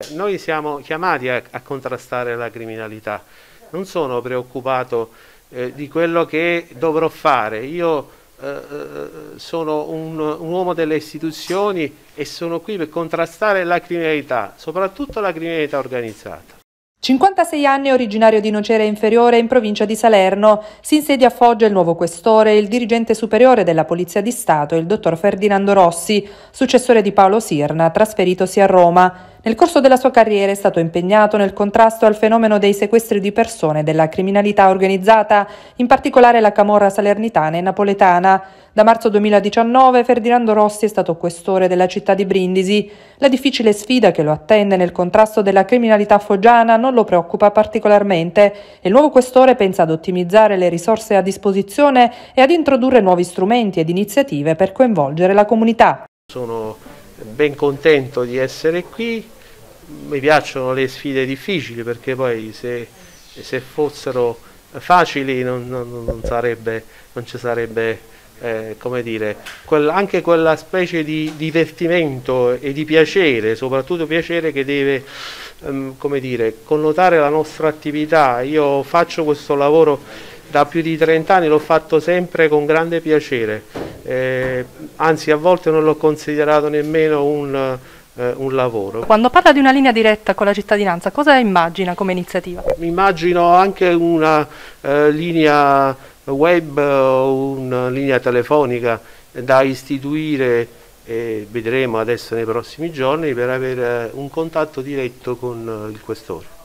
noi siamo chiamati a contrastare la criminalità. Non sono preoccupato di quello che dovrò fare. Io sono un uomo delle istituzioni e sono qui per contrastare la criminalità, soprattutto la criminalità organizzata. 56 anni, originario di Nocera Inferiore in provincia di Salerno, si insedia a Foggia il nuovo questore, il dirigente superiore della Polizia di Stato, il dottor Ferdinando Rossi, successore di Paolo Sirna, trasferitosi a Roma. Nel corso della sua carriera è stato impegnato nel contrasto al fenomeno dei sequestri di persone e della criminalità organizzata, in particolare la camorra salernitana e napoletana. Da marzo 2019 Ferdinando Rossi è stato questore della città di Brindisi. La difficile sfida che lo attende nel contrasto della criminalità foggiana non lo preoccupa particolarmente e il nuovo questore pensa ad ottimizzare le risorse a disposizione e ad introdurre nuovi strumenti ed iniziative per coinvolgere la comunità. Sono ben contento di essere qui, mi piacciono le sfide difficili perché poi se fossero facili non ci sarebbe come dire, anche quella specie di divertimento e di piacere, soprattutto piacere che deve come dire, connotare la nostra attività. Io faccio questo lavoro da più di 30 anni, l'ho fatto sempre con grande piacere, anzi a volte non l'ho considerato nemmeno un lavoro. Quando parla di una linea diretta con la cittadinanza, cosa immagina come iniziativa? Immagino anche una linea web o una linea telefonica da istituire e vedremo adesso nei prossimi giorni per avere un contatto diretto con il questore.